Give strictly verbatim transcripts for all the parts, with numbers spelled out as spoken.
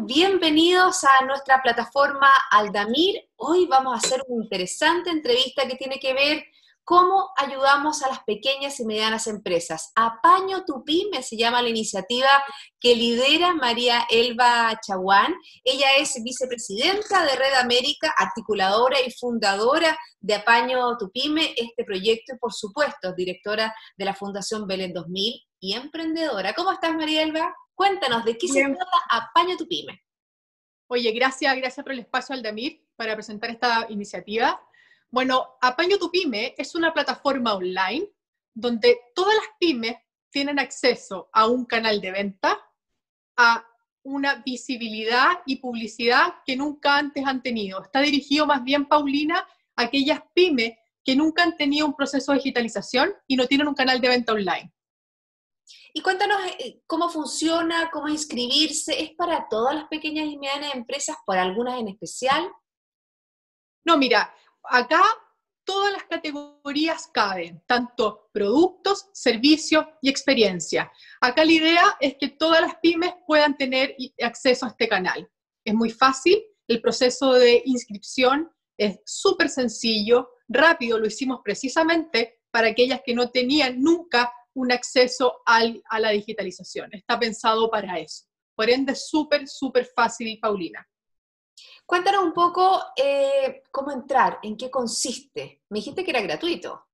están? Bienvenidos a nuestra plataforma Aldamir. Hoy vamos a hacer una interesante entrevista que tiene que ver cómo ayudamos a las pequeñas y medianas empresas. Apaño tu pyme se llama la iniciativa que lidera María Elba Chaguán. Ella es vicepresidenta de Red América, articuladora y fundadora de Apaño tu pyme, este proyecto, y por supuesto, directora de la Fundación Belén dos mil y emprendedora. ¿Cómo estás, María Elba? Cuéntanos, ¿de qué se Bien. trata Apaño tu pyme? Oye, gracias, gracias por el espacio, Aldamir, para presentar esta iniciativa. Bueno, Apaño tu pyme es una plataforma online donde todas las pymes tienen acceso a un canal de venta, a una visibilidad y publicidad que nunca antes han tenido. Está dirigido más bien, Paulina, a aquellas pymes que nunca han tenido un proceso de digitalización y no tienen un canal de venta online. Y cuéntanos eh, cómo funciona, cómo inscribirse. ¿Es para todas las pequeñas y medianas empresas, por algunas en especial? No, mira, acá todas las categorías caben, tanto productos, servicios y experiencia. Acá la idea es que todas las pymes puedan tener acceso a este canal. Es muy fácil, el proceso de inscripción es súper sencillo, rápido, lo hicimos precisamente para aquellas que no tenían nunca un acceso al, a la digitalización. Está pensado para eso. Por ende, súper, súper fácil, Paulina. Cuéntanos un poco eh, cómo entrar, en qué consiste. Me dijiste que era gratuito.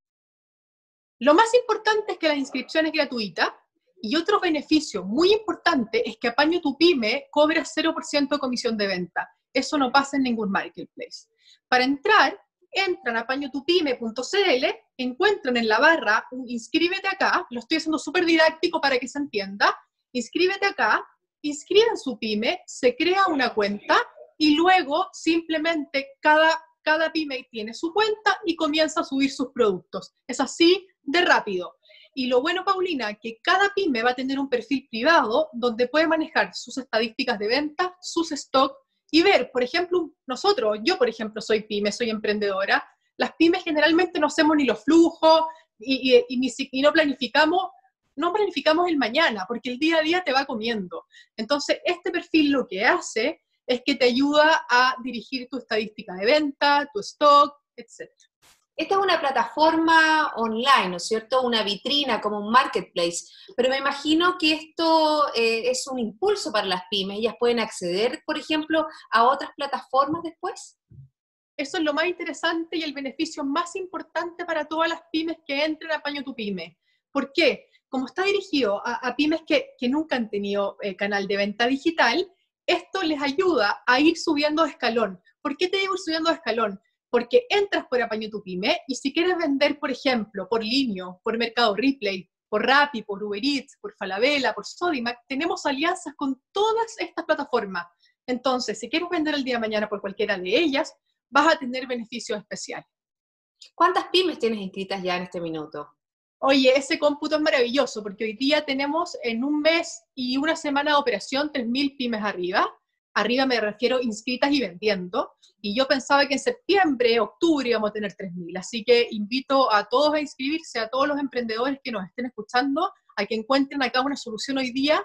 Lo más importante es que la inscripción es gratuita y otro beneficio muy importante es que Apaño tu pyme cobra cero por ciento de comisión de venta. Eso no pasa en ningún marketplace. Para entrar, entran a apaño tu pyme punto c l, encuentran en la barra un inscríbete acá, lo estoy haciendo súper didáctico para que se entienda, inscríbete acá, inscriben su pyme, se crea una cuenta y luego simplemente cada, cada pyme tiene su cuenta y comienza a subir sus productos. Es así de rápido. Y lo bueno, Paulina, que cada pyme va a tener un perfil privado donde puede manejar sus estadísticas de venta, sus stocks y ver, por ejemplo, nosotros, yo por ejemplo soy pyme, soy emprendedora, las pymes generalmente no hacemos ni los flujos y, y, y, ni, y no planificamos, no planificamos el mañana, porque el día a día te va comiendo. Entonces, este perfil lo que hace es que te ayuda a dirigir tu estadística de venta, tu stock, etcétera. Esta es una plataforma online, ¿no es cierto? Una vitrina, como un marketplace. Pero me imagino que esto eh, es un impulso para las pymes. Ellas pueden acceder, por ejemplo, a otras plataformas después. Eso es lo más interesante y el beneficio más importante para todas las pymes que entren a Apaño tu pyme. ¿Por qué? Como está dirigido a, a pymes que, que nunca han tenido eh, canal de venta digital, esto les ayuda a ir subiendo de escalón. ¿Por qué te digo ir subiendo de escalón? Porque entras por Apaño tu pyme y si quieres vender, por ejemplo, por Linio, por Mercado Replay, por Rappi, por Uber Eats, por Falabella, por Sodimac, tenemos alianzas con todas estas plataformas. Entonces, si quieres vender el día de mañana por cualquiera de ellas, vas a tener beneficios especiales. ¿Cuántas pymes tienes inscritas ya en este minuto? Oye, ese cómputo es maravilloso, porque hoy día tenemos en un mes y una semana de operación tres mil pymes arriba. Arriba me refiero inscritas y vendiendo. Y yo pensaba que en septiembre, octubre íbamos a tener tres mil. Así que invito a todos a inscribirse, a todos los emprendedores que nos estén escuchando, a que encuentren acá una solución hoy día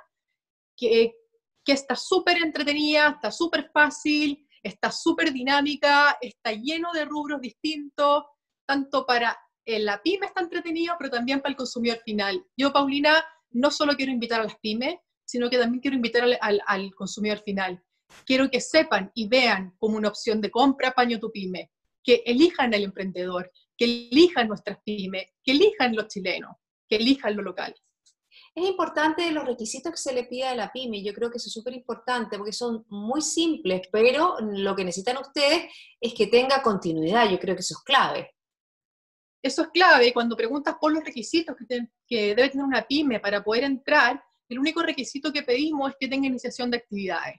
que, que está súper entretenida, está súper fácil, está súper dinámica, está lleno de rubros distintos, tanto para eh, la pyme está entretenido, pero también para el consumidor final. Yo, Paulina, no solo quiero invitar a las pymes, sino que también quiero invitar al, al, al consumidor final. Quiero que sepan y vean como una opción de compra Apaño tu pyme, que elijan el emprendedor, que elijan nuestras pymes, que elijan los chilenos, que elijan lo local. Es importante los requisitos que se le pide a la pyme. Yo creo que eso es súper importante porque son muy simples, pero lo que necesitan ustedes es que tenga continuidad. Yo creo que eso es clave. Eso es clave. Cuando preguntas por los requisitos que, te, que debe tener una pyme para poder entrar, el único requisito que pedimos es que tenga iniciación de actividades.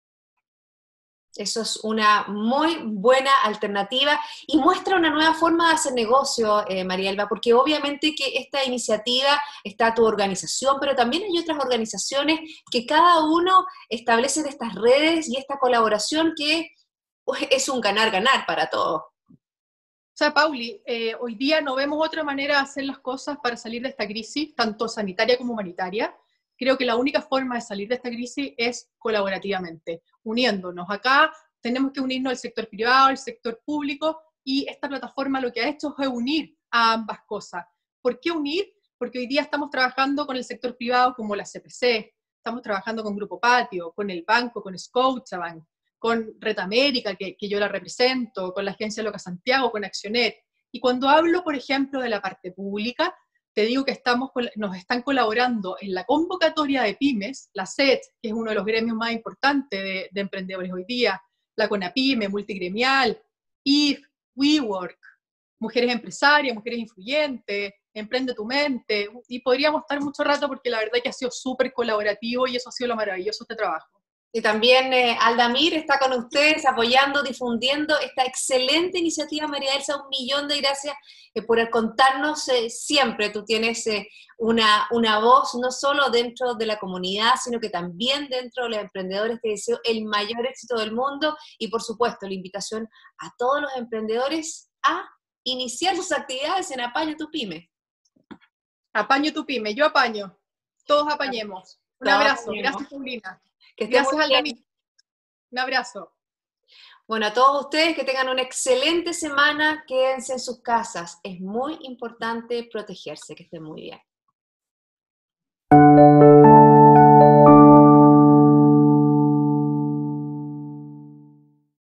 Eso es una muy buena alternativa y muestra una nueva forma de hacer negocio, eh, María Elba, porque obviamente que esta iniciativa está tu organización, pero también hay otras organizaciones que cada uno establecen estas redes y esta colaboración que es un ganar-ganar para todos. O sea, Pauli, eh, hoy día no vemos otra manera de hacer las cosas para salir de esta crisis, tanto sanitaria como humanitaria, creo que la única forma de salir de esta crisis es colaborativamente, uniéndonos. Acá tenemos que unirnos al sector privado, al sector público, y esta plataforma lo que ha hecho es unir a ambas cosas. ¿Por qué unir? Porque hoy día estamos trabajando con el sector privado como la C P C, estamos trabajando con Grupo Patio, con el banco, con Scotiabank, con Red América, que, que yo la represento, con la Agencia Loca Santiago, con Accionet. Y cuando hablo, por ejemplo, de la parte pública, te digo que estamos, nos están colaborando en la convocatoria de pymes, la C E T, que es uno de los gremios más importantes de, de emprendedores hoy día, la CONAPYME, Multigremial, I F, WeWork, Mujeres Empresarias, Mujeres Influyentes, Emprende tu Mente, y podríamos estar mucho rato porque la verdad que ha sido súper colaborativo y eso ha sido lo maravilloso de este trabajo. Y también eh, Aldamir está con ustedes apoyando, difundiendo esta excelente iniciativa. María Elsa, un millón de gracias eh, por contarnos eh, siempre. Tú tienes eh, una, una voz no solo dentro de la comunidad, sino que también dentro de los emprendedores. Te deseo el mayor éxito del mundo y, por supuesto, la invitación a todos los emprendedores a iniciar sus actividades en Apaño tu Pyme. Apaño tu Pyme, yo apaño. Todos apañemos. Un Todos abrazo. apañemos. Gracias, Paulina. Que esté Gracias, muy bien. Aldamir. Un abrazo. Bueno, a todos ustedes que tengan una excelente semana, quédense en sus casas. Es muy importante protegerse, que estén muy bien.